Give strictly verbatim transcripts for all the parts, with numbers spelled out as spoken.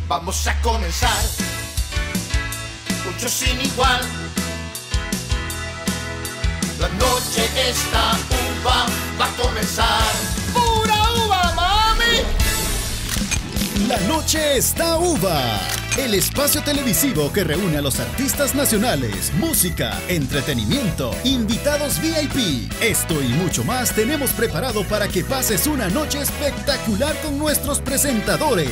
Vamos a comenzar. Mucho sin igual. La noche está uva, va a comenzar. ¡Pura uva, mami! La noche está uva. El espacio televisivo que reúne a los artistas nacionales, música, entretenimiento, invitados V I P. Esto y mucho más tenemos preparado para que pases una noche espectacular con nuestros presentadores.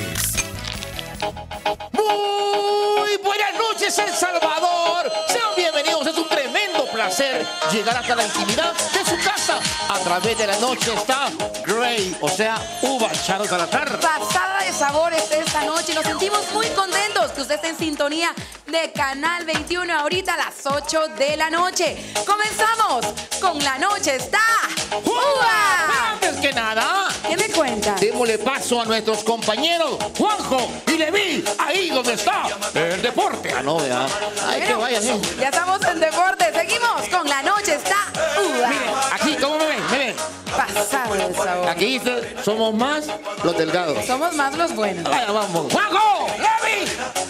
Muy buenas noches, El Salvador. Sean bienvenidos, es un tremendo placer llegar hasta la intimidad de su casa. A través de la noche está Grey, o sea, uva, Charo Salatar. Pasada de sabores esta noche. Nos sentimos muy contentos que usted esté en sintonía de Canal veintiuno ahorita a las ocho de la noche. Comenzamos con La Noche está uva. Antes que nada, ¿qué me cuenta? démosle paso a nuestros compañeros Juanjo y Levi, ahí donde está el deporte. Ah, no, vea. Ay, Bueno, que vayan, ¿eh? ya estamos en deporte. Seguimos con La Noche está uva. Miren, aquí, ¿cómo me ven? Me ven. Pasada de sabor. Aquí dice, somos más los delgados. Somos más los buenos. Vaya, vamos. ¡Juanjo! ¡Levi!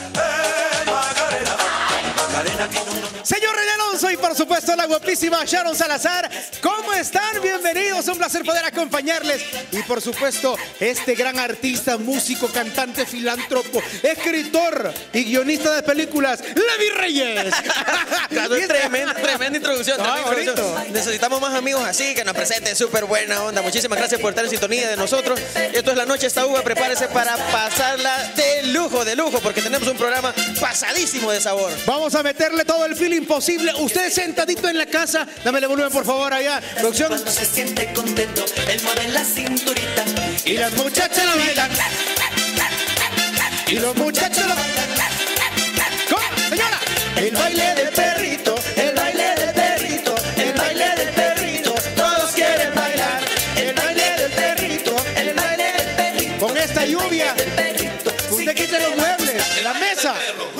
Señor René Alonso y por supuesto la guapísima Sharon Salazar, ¿cómo están? Bienvenidos, un placer poder acompañarles. Y por supuesto este gran artista, músico, cantante, filántropo, escritor y guionista de películas, Levi Reyes. Tremenda, tremenda introducción, Ah, tremenda introducción. Necesitamos más amigos así, que nos presenten, súper buena onda. Muchísimas gracias por estar en sintonía de nosotros. Esto es La Noche está uva, prepárese para pasarla de lujo, de lujo, porque tenemos un programa pasadísimo de sabor. Vamos a meterle todo el feeling posible. Usted sentadito en la casa, dámele volumen por favor allá. Producción. Cuando se siente contento, él mueve la cinturita Y las muchachas lo bailan. Y los muchachos lo bailan. ¿Cómo, señora? El baile del perrito, el baile del perrito, el baile del perrito. Todos quieren bailar. El baile del perrito, el baile del perrito. Con esta lluvia, usted quite los muebles, la mesa.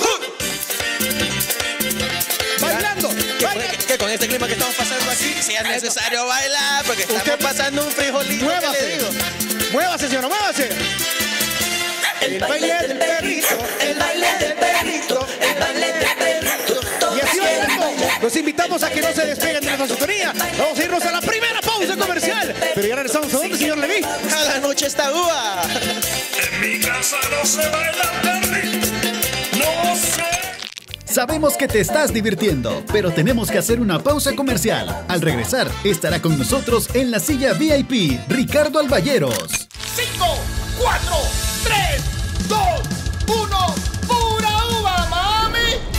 Bailando, Que, bailando. que- que con este clima que estamos pasando aquí, si es necesario bailar, porque estamos Usted- pasando un frijolito. ¿qué le Muévase, digo? muévase, señora, muévase. El baile del perrito, el baile del perrito, el baile del perrito. Y así bailando, los invitamos a que no se despeguen de nuestra sintonía. Vamos a irnos a la primera pausa comercial. Pero ya regresamos. ¿A dónde, señor Levi? A La Noche está uva. En mi casa no se baila perrito, no sé. Sabemos que te estás divirtiendo, pero tenemos que hacer una pausa comercial. Al regresar, estará con nosotros en la silla V I P, Ricardo Alballeros. Cinco, cuatro, tres, dos, uno, ¡pura uva, mami!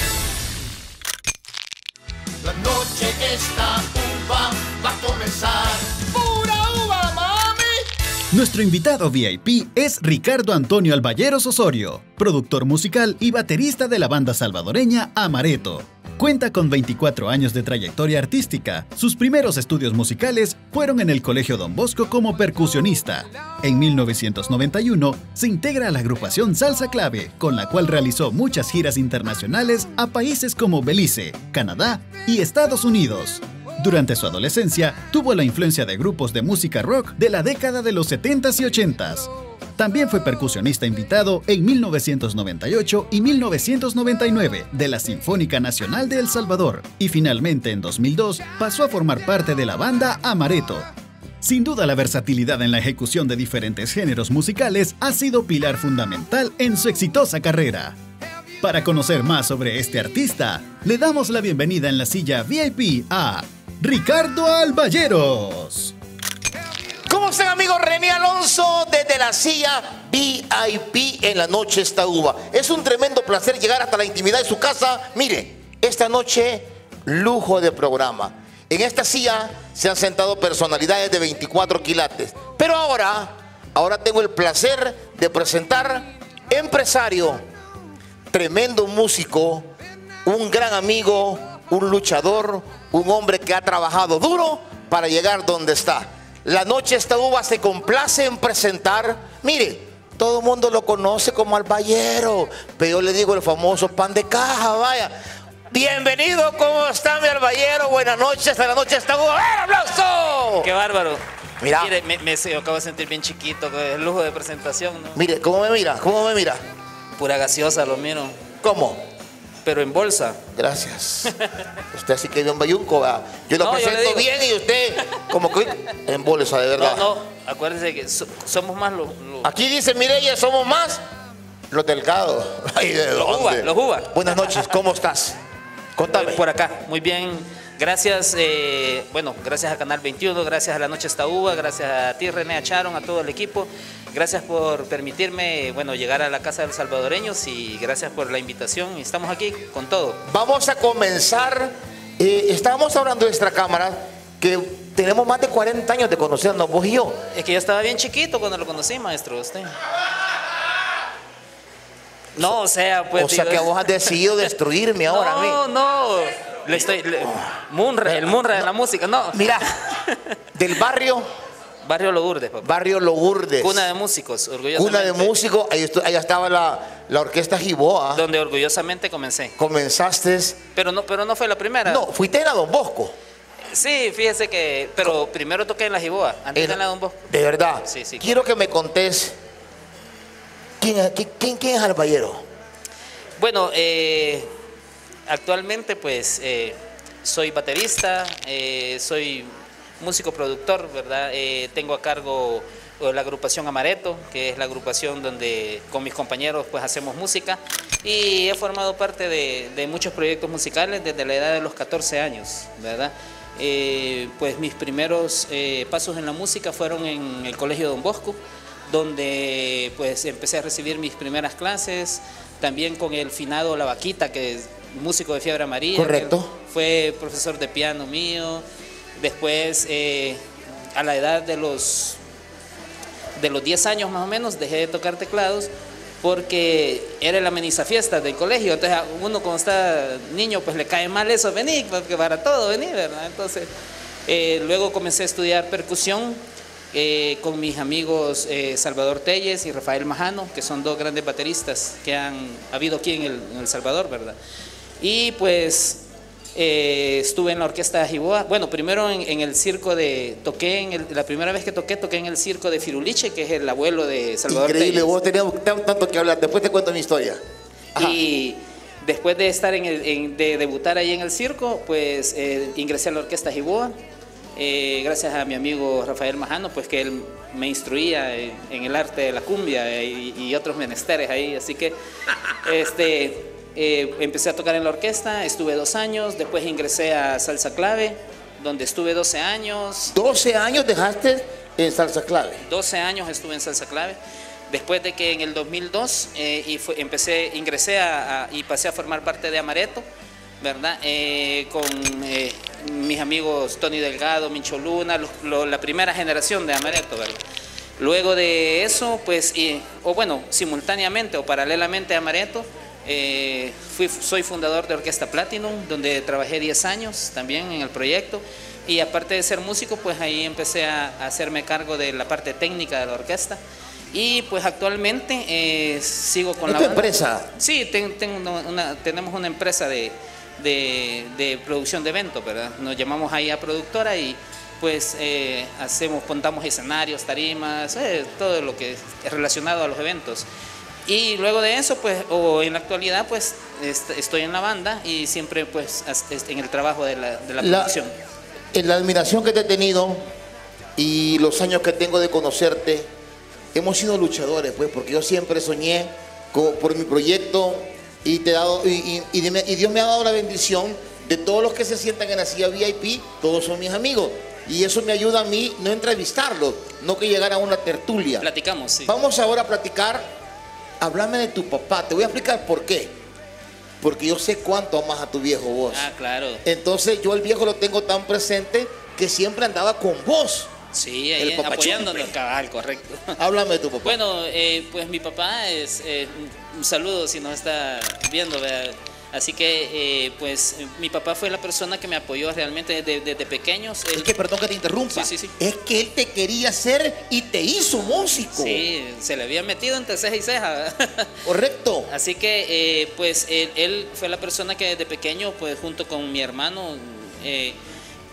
La noche está uva, va a comenzar. ¡Pura uva, mami! Nuestro invitado V I P es Ricardo Antonio Alballeros Osorio, productor musical y baterista de la banda salvadoreña Amaretto. Cuenta con veinticuatro años de trayectoria artística. Sus primeros estudios musicales fueron en el Colegio Don Bosco como percusionista. En mil novecientos noventa y uno se integra a la agrupación Salsa Clave, con la cual realizó muchas giras internacionales a países como Belice, Canadá y Estados Unidos. Durante su adolescencia, tuvo la influencia de grupos de música rock de la década de los setentas y ochentas. También fue percusionista invitado en mil novecientos noventa y ocho y mil novecientos noventa y nueve de la Sinfónica Nacional de El Salvador y finalmente en dos mil dos pasó a formar parte de la banda Amaretto. Sin duda la versatilidad en la ejecución de diferentes géneros musicales ha sido pilar fundamental en su exitosa carrera. Para conocer más sobre este artista, le damos la bienvenida en la silla V I P a Ricardo Alballeros. ¿Cómo están, amigos? René Alonso desde la silla V I P en La Noche está uva. Es un tremendo placer llegar hasta la intimidad de su casa. Mire, esta noche, lujo de programa. En esta silla se han sentado personalidades de veinticuatro quilates. Pero ahora, ahora tengo el placer de presentar empresario, tremendo músico, un gran amigo, un luchador, un hombre que ha trabajado duro para llegar donde está. La Noche está uva se complace en presentar. Mire, todo el mundo lo conoce como Alballero, pero yo le digo el famoso pan de caja, vaya. Bienvenido, ¿cómo está mi Alballero? Buenas noches, a La Noche está uva. ¡Un aplauso! Qué bárbaro. Mira. Mire, me, me, me acabo de sentir bien chiquito, con el lujo de presentación, ¿no? Mire, ¿cómo me mira? ¿Cómo me mira? Pura gaseosa, lo miro. ¿Cómo? Pero en bolsa. Gracias. Usted así que bien bayunco, ¿verdad? Yo lo No, yo le presento digo. bien y usted como que en bolsa, de verdad. No, no, acuérdense que so- somos más los... los- Aquí dice Mireya, somos más los delgados. Ay, ¿de Los dónde? uvas, los uvas. Buenas noches, ¿cómo estás? Contame. Por acá, muy bien. Gracias, eh, bueno, gracias a Canal veintiuno, gracias a La Noche Está Uva, gracias a ti, René, a Charon, a todo el equipo. Gracias por permitirme, bueno, llegar a la Casa de los Salvadoreños y gracias por la invitación. Estamos aquí con todo. Vamos a comenzar. Eh, estábamos hablando de nuestra cámara que tenemos más de cuarenta años de conocernos, vos y yo. Es que yo estaba bien chiquito cuando lo conocí, maestro, usted. No, o sea, pues... o sea digo- que vos has decidido destruirme ahora a mí. No, no, le estoy... le- Munra, el Munra de la música, no. Mira, del barrio, Barrio Lourdes, papá. barrio Lourdes. Cuna de músicos, orgullosamente. Cuna de músicos, ahí, estu- ahí estaba la, la orquesta Giboa. Donde orgullosamente comencé. Comenzaste. Pero no, pero no fue la primera. No, fuiste en la Don Bosco. Sí, fíjese que... Pero primero toqué en la Jiboa, antes En- de la Don Bosco. De verdad. Sí, sí. Quiero que me contés. ¿Quién, es- quién, quién- quién es Alballero? Bueno, eh, actualmente pues eh, soy baterista, eh, soy músico productor, ¿verdad? Eh, tengo a cargo eh, la agrupación Amaretto, que es la agrupación donde con mis compañeros pues hacemos música y he formado parte de, de muchos proyectos musicales desde la edad de los catorce años, ¿verdad? Eh, pues mis primeros eh, pasos en la música fueron en el Colegio Don Bosco, donde pues empecé a recibir mis primeras clases, también con el finado La Vaquita, que es músico de Fiebre Amarilla. Correcto. que fue profesor de piano mío. Después, eh, a la edad de los, de los diez años más o menos, dejé de tocar teclados porque era la amenizafiesta del colegio. Entonces, a uno cuando está niño, pues le cae mal eso, vení, porque para todo, vení, ¿verdad? Entonces, eh, luego comencé a estudiar percusión. Eh, con mis amigos eh, Salvador Telles y Rafael Majano, que son dos grandes bateristas que han habido aquí en El, en El Salvador, ¿verdad? Y pues eh, estuve en la orquesta Jiboa. Bueno, primero en, en el circo de... Toqué, en el, la primera vez que toqué, toqué en el circo de Firuliche, que es el abuelo de Salvador Increíble, Telles. vos tenías tan- tanto que hablar. Después te cuento mi historia. Ajá. Y después de estar en el, en- de debutar ahí en el circo, pues eh, ingresé a la orquesta Jiboa. Eh, gracias a mi amigo Rafael Majano, pues que él me instruía en, en el arte de la cumbia y, y otros menesteres ahí, así que este, eh, empecé a tocar en la orquesta, estuve dos años, después ingresé a Salsa Clave, donde estuve doce años, doce años dejaste en Salsa Clave. doce años estuve en Salsa Clave, después de que en el dos mil dos eh, y fue- empecé, ingresé a, a- y pasé a formar parte de Amaretto, ¿verdad? Eh, con eh, mis amigos Tony Delgado, Mincho Luna, los- lo- la primera generación de Amaretto, ¿verdad? Luego de eso, pues, y- o bueno, simultáneamente o paralelamente a Amaretto, eh, fui, soy fundador de Orquesta Platinum, donde trabajé diez años también en el proyecto. Y aparte de ser músico, pues ahí empecé a, a hacerme cargo de la parte técnica de la orquesta. Y pues actualmente eh, sigo con ¿Es la tu banda. empresa? Sí, ten- tengo una- una- tenemos una empresa de, de, de producción de eventos, ¿verdad? Nos llamamos ahí a productora y pues eh, hacemos, montamos escenarios, tarimas, eh, todo lo que es relacionado a los eventos. Y luego de eso, pues, o en la actualidad, pues, est- estoy en la banda y siempre, pues, as- est- en el trabajo de la, de la La, producción. en la admiración que te he tenido y los años que tengo de conocerte, hemos sido luchadores, pues, porque yo siempre soñé con- por mi proyecto y, te he dado, y, y- y dime- y Dios me ha dado la bendición de todos los que se sientan en la silla V I P, todos son mis amigos. Y eso me ayuda a mí no entrevistarlos, no que llegar a una tertulia. Platicamos, sí. Vamos ahora a platicar. Háblame de tu papá. Te voy a explicar por qué. Porque yo sé cuánto amas a tu viejo vos. Ah, claro. Entonces yo el viejo lo tengo tan presente que siempre andaba con vos. Sí, el ahí papachón, apoyándonos, pues. cabal, correcto. Háblame de tu papá. Bueno, eh, pues mi papá es, eh, un un saludo si nos está viendo, ¿verdad? Así que, eh, pues, mi papá fue la persona que me apoyó realmente desde, desde pequeños. Él- Es que, perdón que te interrumpa. Sí, sí, sí. Es que él te quería hacer y te hizo músico. Sí, se le había metido entre ceja y ceja, ¿verdad? Correcto. Así que, eh, pues, él, él fue la persona que desde pequeño, pues, junto con mi hermano, eh,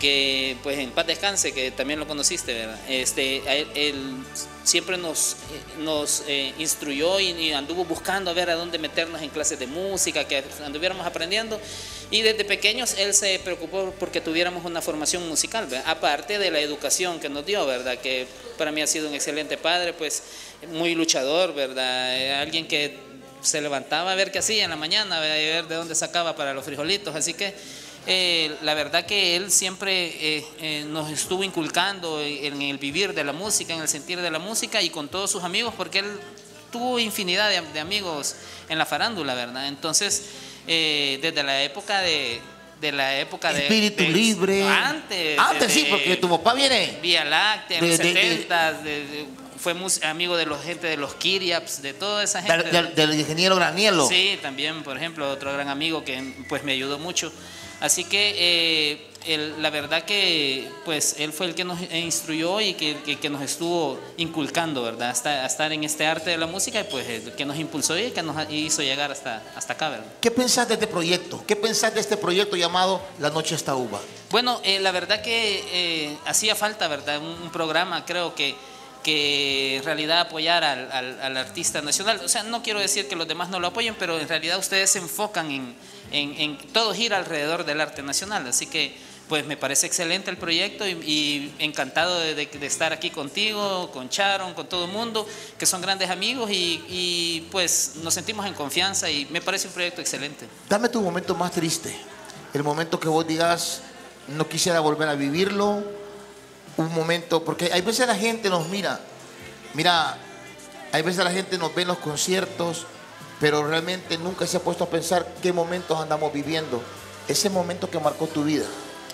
que pues en paz descanse, que también lo conociste, ¿verdad? Este, él, él siempre nos, nos eh, instruyó y, y anduvo buscando a ver a dónde meternos en clases de música, que anduviéramos aprendiendo. Y desde pequeños él se preocupó porque tuviéramos una formación musical, ¿verdad? Aparte de la educación que nos dio, ¿verdad? Que para mí ha sido un excelente padre, pues muy luchador, ¿verdad? Eh, alguien que se levantaba a ver qué hacía en la mañana, ¿verdad? Y a ver de dónde sacaba para los frijolitos. Así que eh, la verdad que él siempre eh, eh, nos estuvo inculcando en el vivir de la música, en el sentir de la música y con todos sus amigos, porque él tuvo infinidad de, de amigos en la farándula, ¿verdad? Entonces, eh, desde la época de... de la época de... Espíritu de, Libre. Antes. Antes de, sí, porque tu papá viene. Vía Láctea, en de, los de, setentas, de, de, fue amigo de la gente de los Kiriaps, de toda esa gente. Del, del, del ingeniero Granielo. Sí, también, por ejemplo, otro gran amigo que pues me ayudó mucho. Así que eh, el, la verdad que pues él fue el que nos instruyó y que, que, que nos estuvo inculcando, ¿verdad? Hasta, a estar en este arte de la música y pues el que nos impulsó y que nos hizo llegar hasta, hasta acá, ¿verdad? ¿Qué pensás de este proyecto? ¿Qué pensás de este proyecto llamado La Noche Está Uva? Bueno, eh, la verdad que eh, hacía falta, ¿verdad? Un, un programa, creo que que en realidad apoyar al, al, al artista nacional. O sea, no quiero decir que los demás no lo apoyen, pero en realidad ustedes se enfocan en, en, en todo gira alrededor del arte nacional. Así que pues me parece excelente el proyecto y, y encantado de, de, de estar aquí contigo, con Sharon, con todo el mundo, que son grandes amigos y, y pues nos sentimos en confianza y me parece un proyecto excelente. Dame tu momento más triste, el momento que vos digas, no quisiera volver a vivirlo. Un momento, porque hay veces la gente nos mira, mira, hay veces la gente nos ve en los conciertos, pero realmente nunca se ha puesto a pensar qué momentos andamos viviendo. Ese momento que marcó tu vida.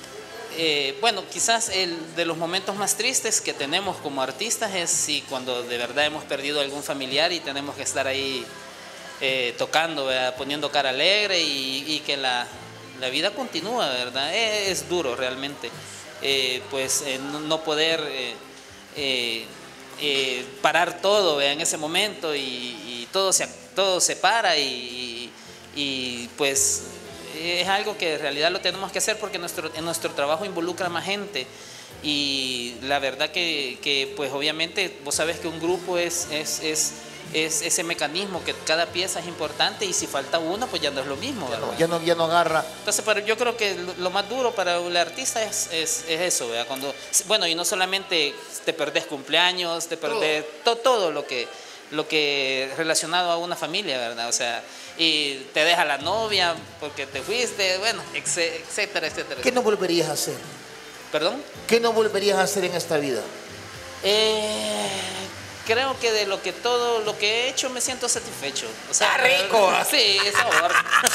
Eh, bueno, quizás el de los momentos más tristes que tenemos como artistas es si cuando de verdad hemos perdido algún familiar y tenemos que estar ahí eh, tocando, ¿verdad? Poniendo cara alegre y, y que la, la vida continúa, ¿verdad? Es, es duro realmente. Eh, pues eh, no, no poder eh, eh, eh, parar todo, ¿verdad? En ese momento y, y todo, se, todo se para y, y, y pues es algo que en realidad lo tenemos que hacer porque nuestro, en nuestro trabajo involucra más gente y la verdad que, que pues obviamente vos sabés que un grupo es, es, es es ese mecanismo que cada pieza es importante y si falta una pues ya no es lo mismo, ¿verdad? Ya no, ya no agarra. Entonces, pero yo creo que lo, lo más duro para el artista es, es, es eso, ¿verdad? Cuando, bueno, y no solamente te perdés cumpleaños, te perdés todo, todo lo que lo que relacionado a una familia, ¿verdad? O sea, y te deja la novia porque te fuiste, bueno, etcétera, etcétera. ¿Qué no volverías a hacer? ¿Perdón? ¿Qué no volverías a hacer en esta vida? Eh... Creo que de lo que todo lo que he hecho me siento satisfecho. O sea, ¡está rico! Sí, es sabor.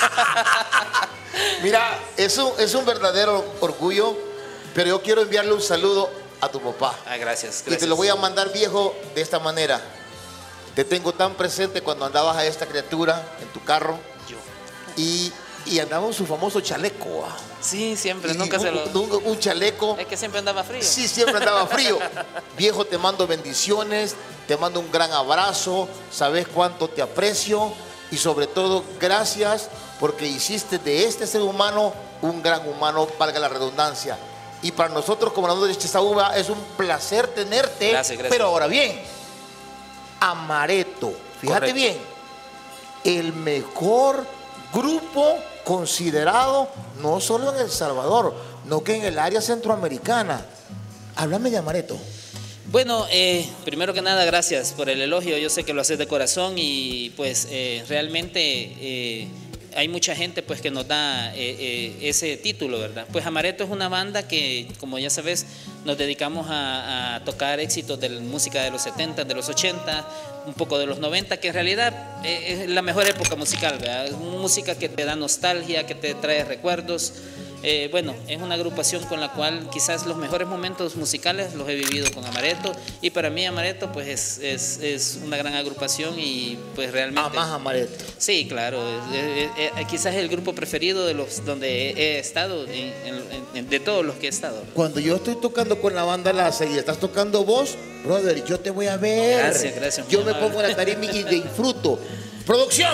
Mira, es un, es un verdadero orgullo, pero yo quiero enviarle un saludo a tu papá. Ah, gracias, gracias. Y te lo voy a mandar, viejo, de esta manera. Te tengo tan presente cuando andabas a esta criatura en tu carro. Yo. Y, y andaba en su famoso chaleco. ¿Ah? Sí, siempre, Y nunca un, se lo... Un, un chaleco. Es que siempre andaba frío. Sí, siempre andaba frío. Viejo, te mando bendiciones, te mando un gran abrazo, sabes cuánto te aprecio y sobre todo gracias porque hiciste de este ser humano un gran humano, valga la redundancia. Y para nosotros como la Noche Está Uva es un placer tenerte. Gracias, gracias. Pero ahora bien, Amaretto, fíjate Correcto. bien, el mejor grupo considerado no solo en El Salvador, no que en el área centroamericana. Háblame de Amaretto. Bueno, eh, primero que nada, gracias por el elogio. Yo sé que lo haces de corazón y pues eh, realmente eh, hay mucha gente pues que nos da eh, eh, ese título, ¿verdad? Pues Amaretto es una banda que, como ya sabes, nos dedicamos a, a tocar éxitos de la música de los setenta, de los ochenta, un poco de los noventa, que en realidad eh, es la mejor época musical, ¿verdad? Música que te da nostalgia, que te trae recuerdos. Eh, bueno, es una agrupación con la cual quizás los mejores momentos musicales los he vivido con Amaretto y para mí Amaretto pues es, es, es una gran agrupación y pues realmente... Amás Amaretto. Sí, claro, es, es, es, quizás es el grupo preferido de los donde he, he estado, en, en, en, de todos los que he estado. Cuando yo estoy tocando con la banda Láser y estás tocando vos, brother, yo te voy a ver. Gracias, gracias. Yo me pongo en la tarima y disfruto. Producción,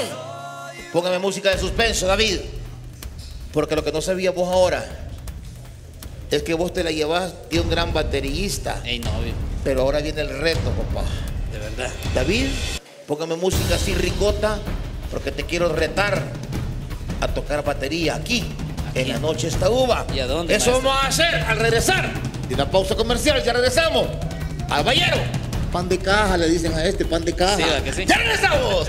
póngame música de suspenso, David. Porque lo que no sabías vos ahora, Es que vos te la llevas de un gran baterista. Ey, no, viejo, Pero ahora viene el reto, papá. de verdad. David, póngame música así ricota, porque te quiero retar a tocar batería aquí, en la noche esta uva. ¿Y a dónde, Eso maestro? vamos a hacer al regresar. De una pausa comercial, ya regresamos. Al Ballero. Pan de caja, le dicen a este, pan de caja. Sí, ¿verdad que sí? ¡Ya regresamos!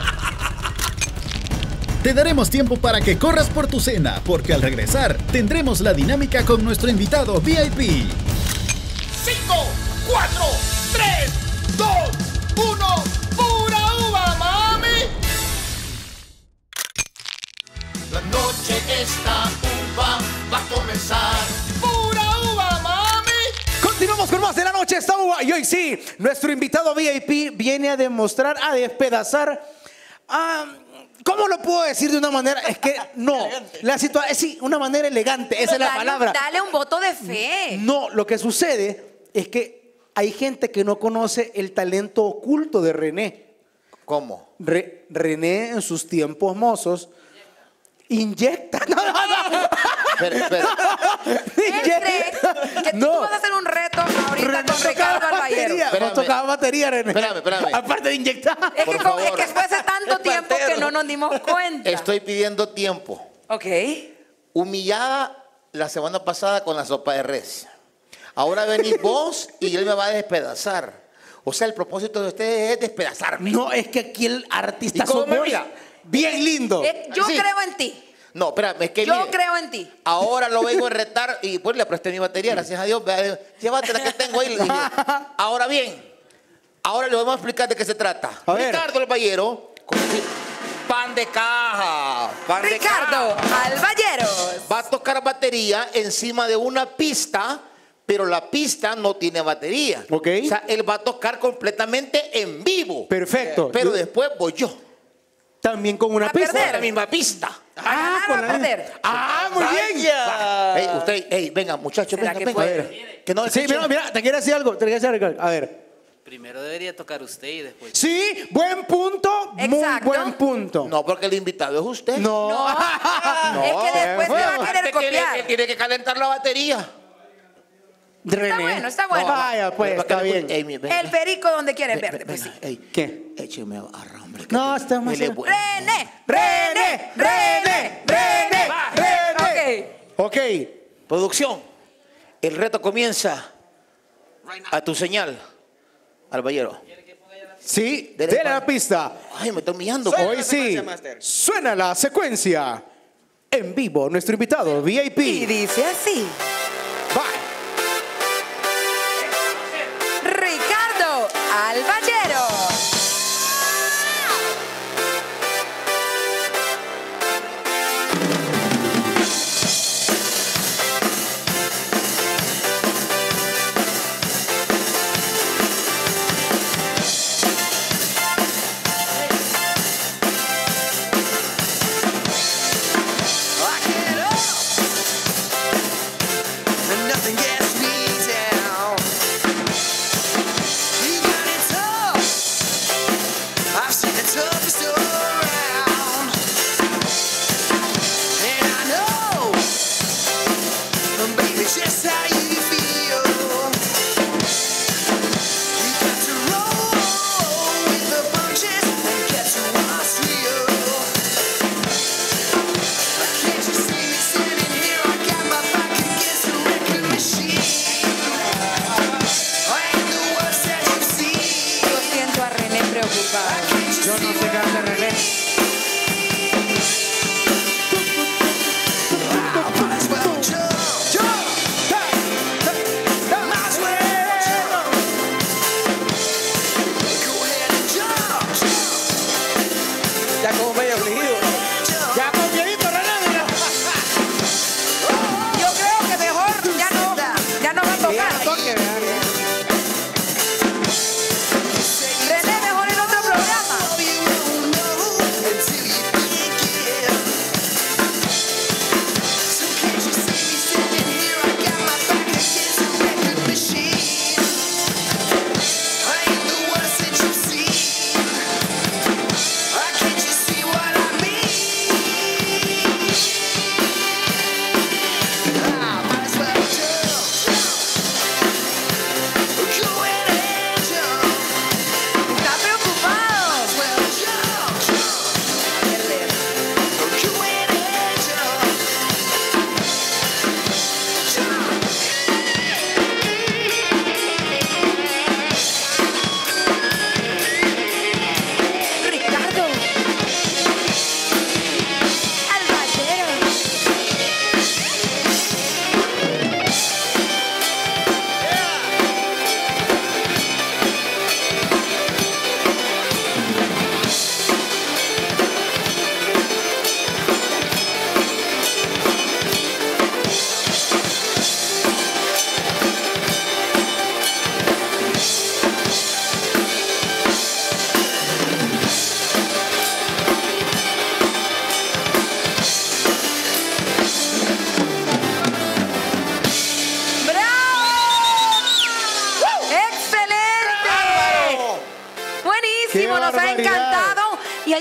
Te daremos tiempo para que corras por tu cena, porque al regresar tendremos la dinámica con nuestro invitado V I P. cinco, cuatro, tres, dos, uno, ¡pura uva, mami! La noche esta uva va a comenzar. ¡Pura uva, mami! Continuamos con más de la noche esta uva. Y hoy sí, nuestro invitado V I P viene a demostrar, a despedazar. ah, ¿Cómo lo puedo decir de una manera? Es que no. La situación, sí, una manera elegante. Esa es la Dale- palabra. Dale un voto de fe. No, lo que sucede es que hay gente que no conoce el talento oculto de René. ¿Cómo? Re- René en sus tiempos mozos inyecta. No, no, no. Espera, espera. Él cree que tú No. vas a hacer un reto ahorita René con Ricardo tocaba Alballero. batería. Espérame. No tocaba batería, René. Espérame, espérame. Aparte de inyectar. Es que, Por como- es favor. que fue hace tanto tiempo que no nos dimos cuenta. Estoy pidiendo tiempo. Ok. Humillada la semana pasada con la sopa de res. Ahora venís vos y él me va a despedazar. O sea, el propósito de ustedes es despedazarme. No, es que aquí el artista ¿Y cómo sos me vos. mira? Bien lindo. Eh, yo Sí. creo en ti. No, espérame, es que Yo mire, creo en ti. ahora lo vengo a retar y pues le presté mi batería, gracias a Dios. Vea, llévate la que tengo ahí. le dije. Ahora bien, ahora le vamos a explicar de qué se trata. A ver. Ricardo el Ballero, con su pan de caja. Pan de Ricardo caja. Alballeros. Va a tocar batería encima de una pista, pero la pista no tiene batería. Ok. O sea, él va a tocar completamente en vivo. Perfecto. Pero Yo- después voy yo. También con una A pista. perder. Con la misma pista. Ah, con va a la- perder. Ah, muy bien. Va. Ey, usted, ey, venga, muchachos, ¿Será venga, que venga. puede? A ver. Que no Sí, escuchen. mira, mira, te quiero decir algo. Te quiero decir algo. A ver. Primero debería tocar usted y después. Sí, buen punto. Muy Exacto. buen punto. No, porque el invitado es usted. No. No, es que después te va a querer Aparte que le- copiar. que tiene que calentar la batería. René. Está bueno, está bueno. Vaya, pues, Pero está para que le- bien. Ey, mi- ven, El ven, perico donde quiere ven, verde, ven, pues sí. venga, ey, ¿Qué? écheme a hombre. No, está más. Él es bueno. René, René, René, René, René. Ok. Producción, el reto comienza a tu señal, Alballero. Sí, Dele, dele pa- la pista. Ay, me estoy mirando. Suena Hoy la sí, secuencia, Master. suena la secuencia. En vivo, nuestro invitado, V I P. Y dice así. Bye. Ricardo Alballeros. I get up and nothing gets me down. You got it tough. I've seen the toughest around, and I know, baby, just how you feel. You got to roll with the punches and get to what's real. Can't you see me standing here? I got my back against the record machine. I ain't the worst that you've seen. Yo siento a René preocupado. Can't you Yo no see sé what qué hace René. might as well jump, jump. Might as well jump. Go ahead and jump, jump, Ya como medio afligido. jump. Ya confiadito, René, mira. Yo creo que mejor ya no, ya no va a tocar. Toque, vean. René, mejor en otro programa. You won't know until you begin. So can't you see me standing here? I got my back against the record machine. I ain't the worst that you've seen. Can't you see what I mean?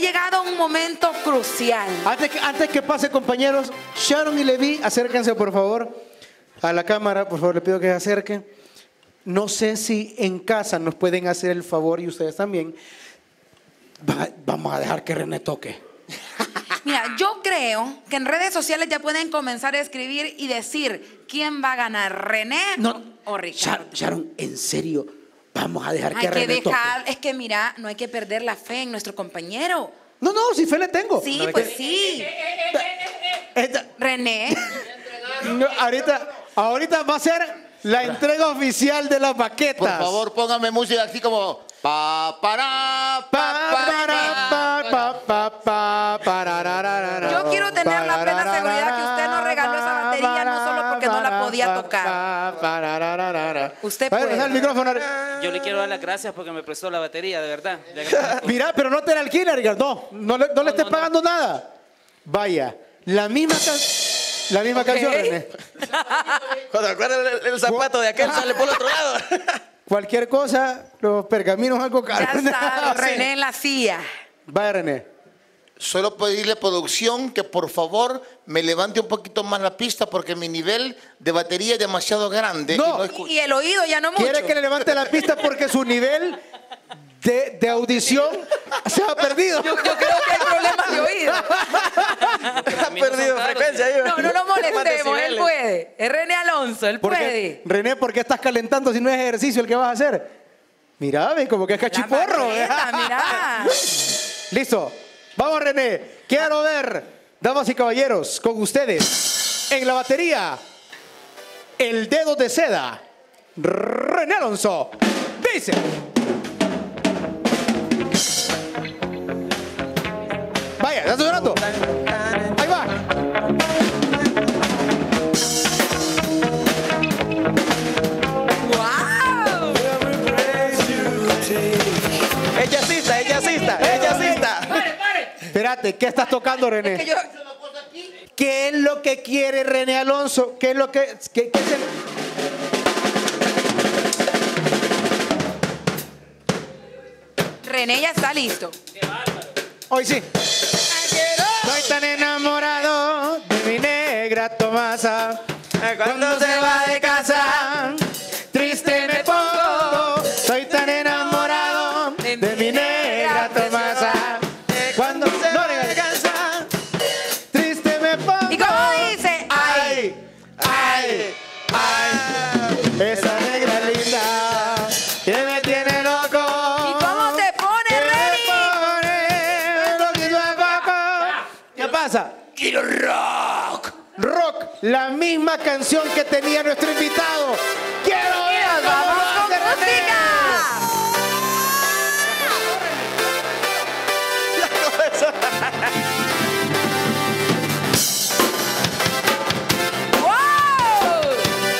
llegado un momento crucial. Antes que, antes que pase, compañeros, Sharon y Levi, acérquense por favor a la cámara, por favor, le pido que se acerquen. No sé si en casa nos pueden hacer el favor, y ustedes también. Va- vamos a dejar que René toque. Mira, yo creo que en redes sociales ya pueden comenzar a escribir y decir quién va a ganar, René No, o Ricardo. Sharon, Sharon, en serio, vamos a dejar Hay que que René dejar, toque. es que mira, no hay que perder la fe en nuestro compañero. No, no, si fe le tengo. Sí, No, es pues que- sí. Esta- René, no, ahorita, ahorita va a ser la entrega oficial de las baquetas. Por favor, póngame música así como pa para pa, Pa, pa, para, pa, pa, pa, pa, parararara. yo quiero tener la plena seguridad que usted nos regaló esa batería no solo porque no la podía tocar. Pa, parararara. Usted A ver, puede. pasa el micrófono. Yo le quiero dar las gracias porque me prestó la batería, de verdad. De verdad. Mira, pero no te la alquila, Ricardo. No, no le, no le estés no, no. pagando nada. Vaya, la misma, can- la misma Ok. canción, René. Cuando acuerdas el, el zapato de aquel, sale por el otro lado. Cualquier cosa, los pergaminos algo ya caros. está, René en la silla. Vaya, René. Solo pedirle producción que por favor me levante un poquito más la pista porque mi nivel de batería es demasiado grande. No. y escucho. Y el oído ya no mucho. Quiere que le levante la pista porque su nivel de, de audición se ha perdido. Yo, yo creo que hay problemas de oído. Ha Caminos son perdido caros. frecuencia ahí. No, no lo Más molestemos, él decibeles. puede. Es René Alonso, él Porque, puede. René, ¿por qué estás calentando si no es ejercicio el que vas a hacer? Mira, ve, como que es La cachiporro. baqueta, mirá. Listo. Vamos, René. Quiero ver, damas y caballeros, con ustedes, en la batería, el dedo de seda, René Alonso. Dice. Vaya, ¿está sonando? Ahí va. ¡Wow! Es jazzista, es jazzista, es jazzista. Espérate, ¿qué estás tocando, René? Es que yo- ¿Qué es lo que quiere René Alonso? ¿Qué es lo que... qué- qué es el- René ya está listo. Hoy sí. Estoy tan enamorado de mi negra Tomasa. Cuando se va de casa, triste me pongo. Estoy tan enamorado de mi negra Tomasa. Cuando se va de casa, triste me pongo. ¿Y cómo dice? Ay, ay, ay. Esa negra linda que me tiene loco. ¿Y cómo te pone, Que me Reni? pone loquito de poco. ¿Qué pasa? Quiero rock. Rock, la misma canción que tenía nuestro invitado. ¡Quiero ver! Nos vamos cómo con lo hace René! música. ¡Wow!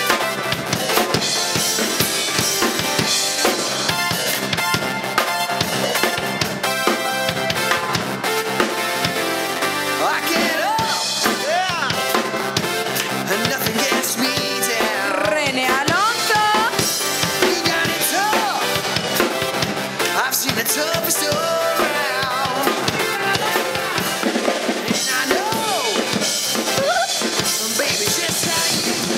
I get up, and nothing gets me down. René Alonso. We got it tough. I've seen the toughest around, and I know, baby, just how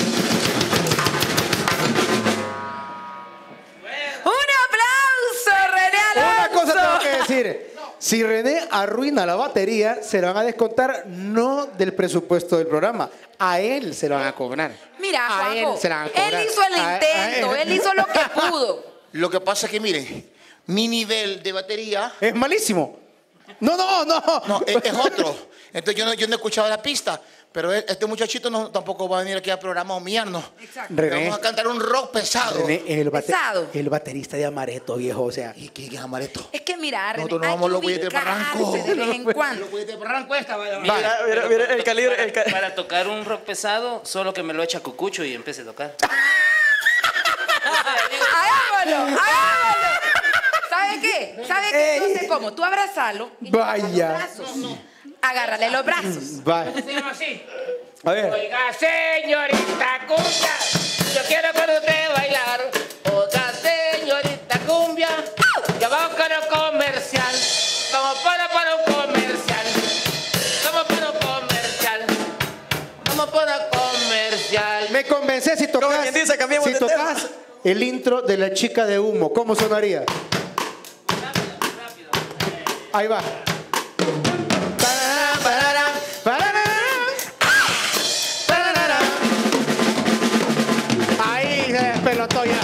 you. Un aplauso, René Una Alonso. cosa tengo que decir. Si René arruina la batería, se lo van a descontar no del presupuesto del programa. A él se lo van a cobrar. Mira, a Juanjo, él se la van a cobrar. él hizo el A- a intento, él. él hizo lo que pudo. Lo que pasa es que miren, mi nivel de batería Es malísimo. No, no, no. no, es, es otro. Entonces yo no, yo no escuchaba la pista, pero él- este muchachito no, tampoco va a venir aquí al programa a humillarnos. Exacto. Le René, Vamos a cantar un rock pesado. René es el, bate- Pesado. el baterista de Amaretto, viejo. O sea, ¿Y qué, qué es amaretto? Es que mira, René, Nosotros nos hay vamos que los güeyes de Barranco. ubicarse de vez en cuando. Los güeyes de Barranco esta, vaya. Mira, mira, mira el calibre. El ca- Para tocar un rock pesado, solo que me lo echa cucucho y empiece a tocar. Hagámoslo, hagámoslo. ¿Sabe qué? ¿Sabe qué? No sé cómo. Tú abrazalo. y le agarras Vaya. los brazos. Agárrale los brazos. va. A ver. Oiga, señorita cumbia, yo quiero con usted bailar. Oiga, señorita cumbia, ya vamos con el comercial. Vamos para, para un comercial. quien dice, cambiemos si de tema. tocas el intro de La Chica de Humo, ¿cómo sonaría? Ahí va. Parará, parará, parará, parará. Ahí se despelotó ya.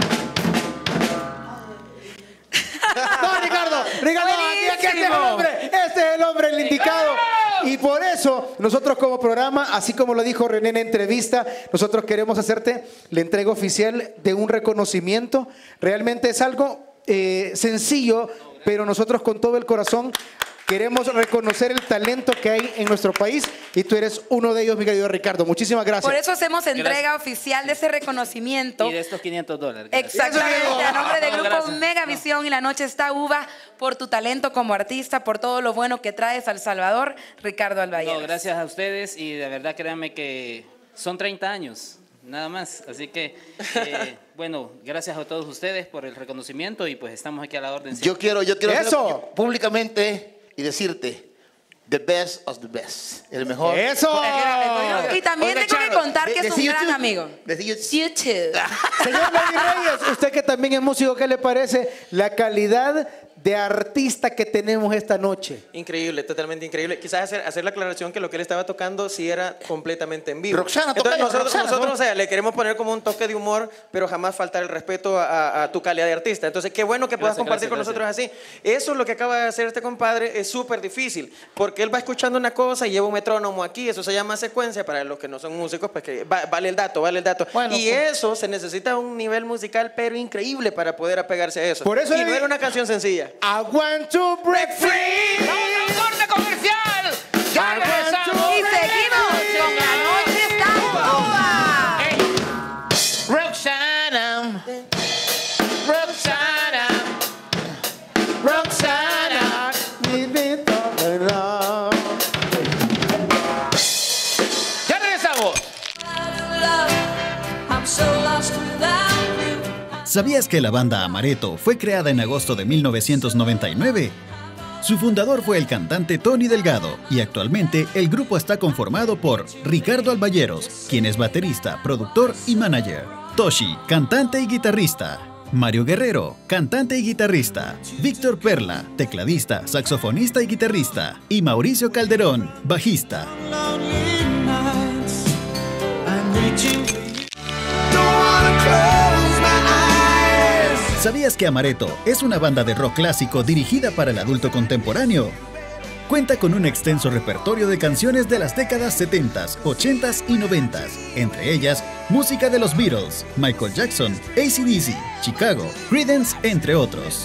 No, Ricardo, Ricardo, aquí, aquí este es el hombre, este es el hombre, el indicado. Y por eso, nosotros como programa, así como lo dijo René en entrevista, nosotros queremos hacerte la entrega oficial de un reconocimiento. Realmente es algo eh, sencillo, pero nosotros con todo el corazón queremos reconocer el talento que hay en nuestro país y tú eres uno de ellos, mi querido Ricardo. Muchísimas gracias. Por eso hacemos entrega oficial de ese reconocimiento. Y de estos quinientos dólares. Gracias. Exactamente, a nombre del grupo Gracias. Megavisión y La Noche está Uva, por tu talento como artista, por todo lo bueno que traes a El Salvador, Ricardo Alballeros. No, gracias a ustedes y de verdad créanme que son treinta años, nada más. Así que, eh, bueno, gracias a todos ustedes por el reconocimiento y pues estamos aquí a la orden. Yo quiero, yo quiero ¡Eso! hacerlo públicamente y decirte, the best of the best, el mejor. ¡Eso! Y también Oiga, tengo que Charlo, contar que de- es de un gran YouTube, amigo. de YouTube. YouTube. Señor David Reyes, usted que también es músico, ¿qué le parece la calidad de artista que tenemos esta noche? Increíble, totalmente increíble. Quizás hacer, hacer la aclaración que lo que él estaba tocando sí era completamente en vivo. Roxana, Entonces tocayo, nosotros, Roxana, nosotros ¿no? o sea, le queremos poner como un toque de humor, pero jamás faltar el respeto a, a tu calidad de artista. Entonces, qué bueno que puedas Gracias, compartir gracias, con nosotros así. Eso es lo que acaba de hacer este compadre, es súper difícil, porque él va escuchando una cosa y lleva un metrónomo aquí, eso se llama secuencia, para los que no son músicos, pues que va- vale el dato, vale el dato. Bueno, y pues. eso se necesita un nivel musical, pero increíble para poder apegarse a eso. Por eso y le no di- era una canción sencilla. I want to break free. ¡Vamos a un corte comercial! ¡Ya regresamos! Y seguimos con La Noche está Uva. Roxana, Roxana, Roxana. ¡Ya regresamos! ¿Sabías que la banda Amaretto fue creada en agosto de mil novecientos noventa y nueve? Su fundador fue el cantante Tony Delgado y actualmente el grupo está conformado por Ricardo Alballeros, quien es baterista, productor y manager; Toshi, cantante y guitarrista; Mario Guerrero, cantante y guitarrista; Víctor Perla, tecladista, saxofonista y guitarrista; y Mauricio Calderón, bajista. ¿Sabías que Amaretto es una banda de rock clásico dirigida para el adulto contemporáneo? Cuenta con un extenso repertorio de canciones de las décadas setenta, ochenta y noventa, entre ellas música de los Beatles, Michael Jackson, A C D C, Chicago, Creedence, entre otros.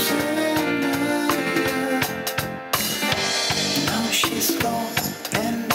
She's gone and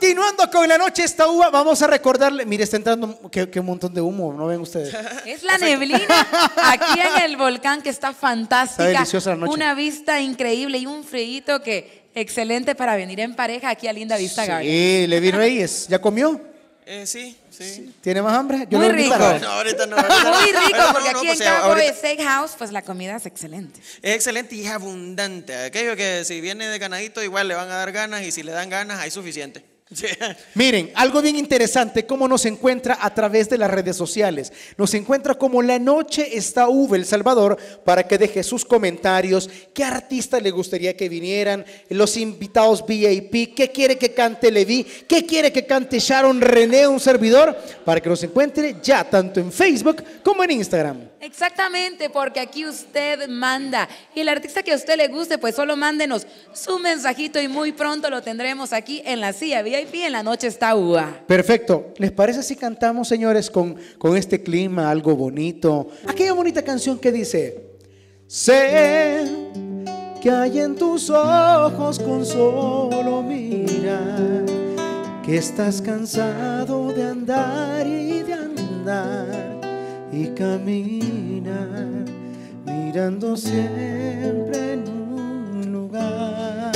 Continuando con la noche esta uva, vamos a recordarle. Mire, está entrando qué, qué montón de humo, ¿no ven ustedes? Es la neblina aquí en el volcán que está fantástica. Está deliciosa la noche. Una vista increíble y un frío que excelente para venir en pareja aquí a Linda Vista Garden. Sí, Levi Reyes, ¿ya comió? Eh, sí, sí. ¿Tiene más hambre? Muy lo voy a rico. invitar. No, ahorita no. ahorita no. Muy rico, Ahorita no, porque no, aquí pues, en ya, Cowboy ahorita- Steakhouse, pues la comida es excelente. Es excelente y es abundante. Aquello que si viene de ganadito, igual le van a dar ganas y si le dan ganas, hay suficiente. Sí. Miren, algo bien interesante, cómo nos encuentra a través de las redes sociales. Nos encuentra como La Noche Está Uva El Salvador para que deje sus comentarios, qué artista le gustaría que vinieran, los invitados V I P, qué quiere que cante Levi, qué quiere que cante Sharon René, un servidor, para que nos encuentre ya tanto en Facebook como en Instagram. Exactamente, porque aquí usted manda. Y el artista que a usted le guste, pues solo mándenos su mensajito y muy pronto lo tendremos aquí en la silla V I P en La Noche Está Uva. Perfecto. ¿Les parece si cantamos, señores, con, con este clima, algo bonito? Aquella bonita canción que dice: sé que hay en tus ojos con solo mirar, que estás cansado de andar y de andar y caminar, mirando siempre en un lugar.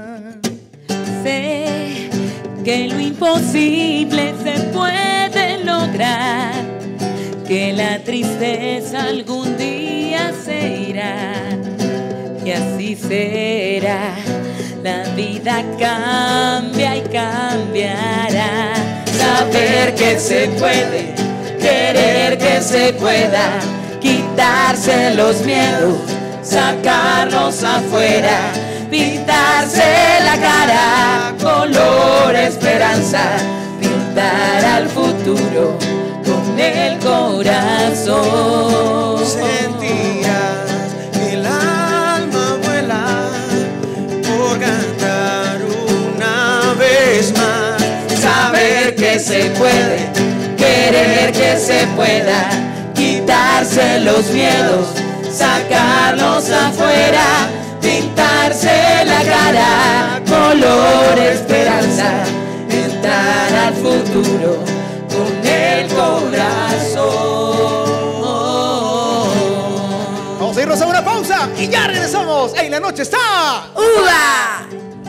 Sé que lo imposible se puede lograr, que la tristeza algún día se irá y así será. La vida cambia y cambiará. Saber que se puede, querer que se pueda, quitarse los miedos, sacarlos afuera, pintarse la cara color esperanza, pintar al futuro con el corazón. Sentirás que el alma vuela por cantar una vez más. Saber que se puede, querer que se pueda, quitarse los miedos, sacarlos afuera, pintarse la cara color esperanza, entrar al futuro con el corazón. Vamos a irnos a una pausa y ya regresamos. En La Noche Está ¡Uva!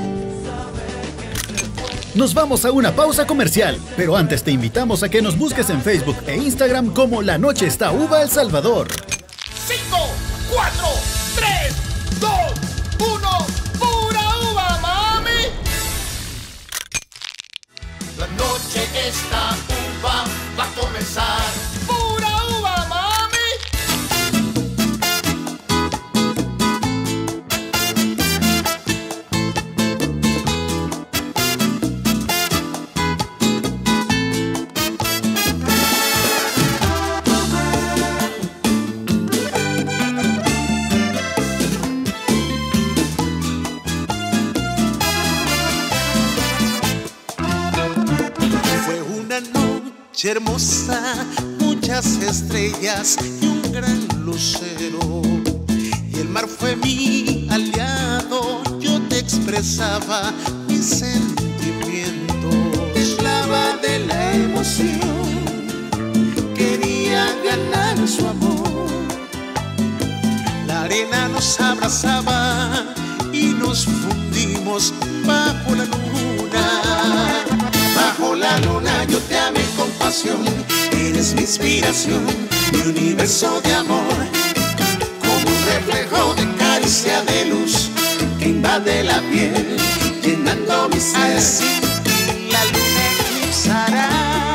Nos vamos a una pausa comercial, pero antes te invitamos a que nos busques en Facebook e Instagram como La Noche Está Uva El Salvador. cinco, cuatro, tres, dos, uno, pura uva, mami. La noche esta uva va a comenzar. Pura uva, mami. Fue una noche hermosa, muchas estrellas y un gran lucero. Y el mar fue mi aliado, yo te expresaba mis sentimientos. Esclava de la emoción, quería ganar su amor. La arena nos abrazaba y nos fundimos bajo la luna. Bajo la luna yo te amé con pasión, eres mi inspiración, mi universo de amor, como un reflejo de caricia de luz que invade la piel, llenando mi ser. Así la luna eclipsará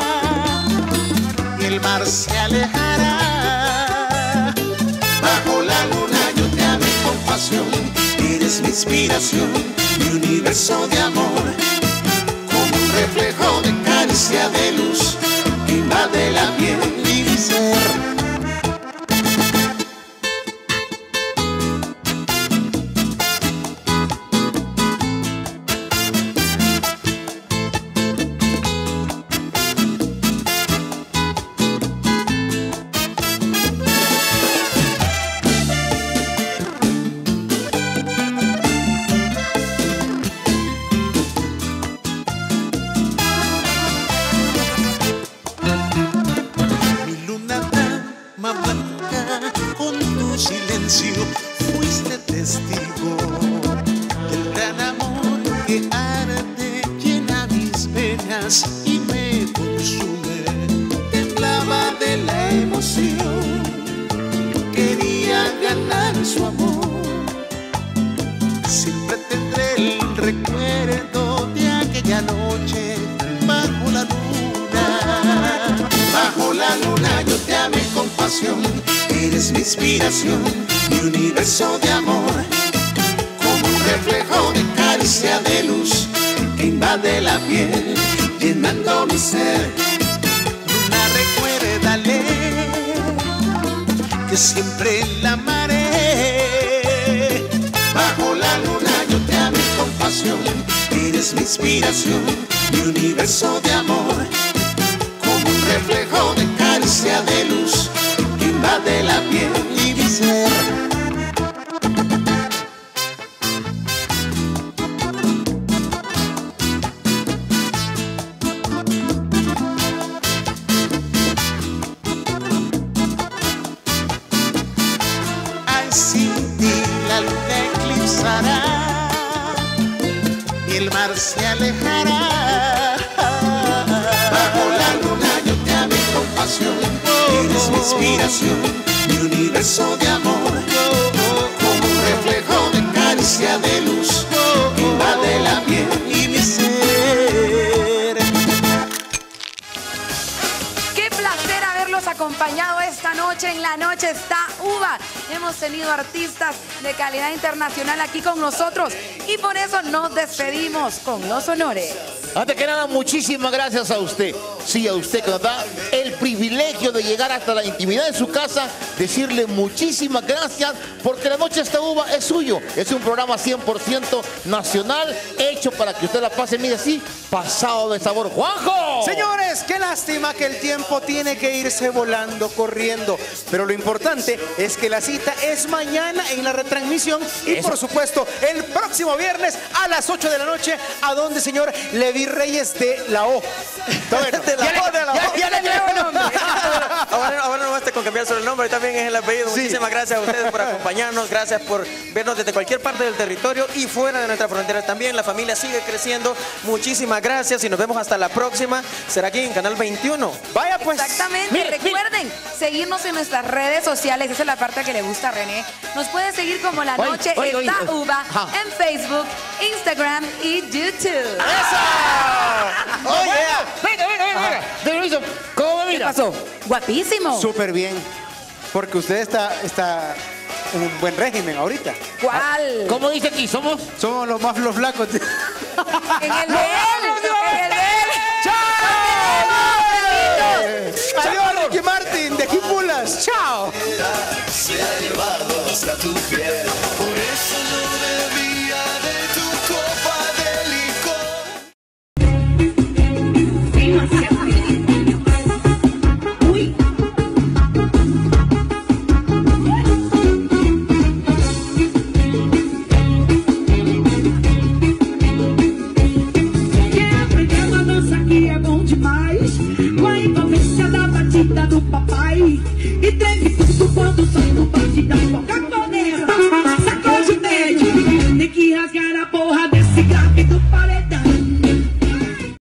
y el mar se alejará. Bajo la luna yo te amé con pasión, eres mi inspiración, mi universo de amor, reflejo de caricia de luz que invade la piel y mi ser. testigo del gran amor que arde, llena mis venas y me consume. Temblaba de la emoción, quería ganar su amor. Siempre tendré el recuerdo de aquella noche bajo la luna. Bajo la luna yo te amé con pasión. Eres mi inspiración, mi universo de amor, como un reflejo de caricia de luz que invade la piel, llenando mi ser. Luna, recuérdale que siempre la amaré. Bajo la luna yo te amé con pasión. Eres mi inspiración, mi universo de amor, como un reflejo de caricia de luz que invade la piel y mi ser. Ay, sin ti la luna eclipsará y el mar se alejará. Bajo la luna yo te amé con pasión. Eres mi inspiración, mi universo de amor, como un reflejo de caricia de luz que invade la piel y mi ser. Qué placer haberlos acompañado esta noche en La Noche Está Uva. Hemos tenido artistas de calidad internacional aquí con nosotros y por eso nos despedimos con los honores. Antes que nada, muchísimas gracias a usted. Sí, a usted que nos da el privilegio de llegar hasta la intimidad de su casa, decirle muchísimas gracias, porque La Noche Está Uva es suyo. Es un programa cien por ciento nacional, hecho para que usted la pase, mire así, pasado de sabor. ¡Juanjo! Señores, qué lástima que el tiempo tiene que irse volando, corriendo. Pero lo importante es que la cita es mañana en la retransmisión y Eso. por supuesto el próximo viernes a las ocho de la noche, a donde, señor Levi Reyes de la O. De la O, de la O. Ya le creo el nombre. Ahora, ahora no basta con cambiar solo el nombre, también es el apellido. Sí. Muchísimas gracias a ustedes por acompañarnos, gracias por vernos desde cualquier parte del territorio y fuera de nuestra frontera también. La familia sigue creciendo. Muchísimas gracias y nos vemos hasta la próxima. Será aquí en Canal veintiuno. Vaya pues. Exactamente. Mire, Recuerden seguirnos en nuestras redes sociales. Esa es la parte que le gusta a René. Nos pueden seguir como La Oye, Noche oye, oye, Está oye. Uva Ajá. en Facebook, Instagram y YouTube. ¡Oye! Venga, venga, venga, venga. De permiso, ¿cómo me ¿Qué mira? pasó? Guapísimo. Súper bien. Porque usted está, está en un buen régimen ahorita. ¿Cuál? ¿Cómo dice aquí? ¿Somos? Somos los más los flacos. En el de él. En el de él. Adiós, Ricky Martin, de aquí Pulas. Chao. Se ha llevado hasta tu piel. Por eso no me